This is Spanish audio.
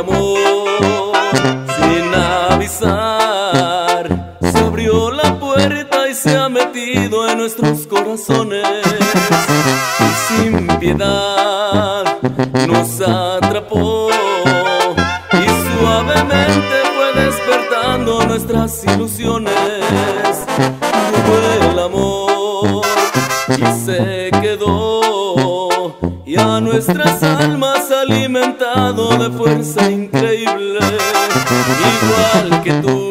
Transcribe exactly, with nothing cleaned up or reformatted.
amor. Sin avisar, se abrió la puerta y se ha metido en nuestros corazones. Y sin piedad nos atrapó y suavemente fue despertando nuestras ilusiones. Llegó el amor y se quedó, y a nuestras almas alimentado de fuerza increíble. Igual que tú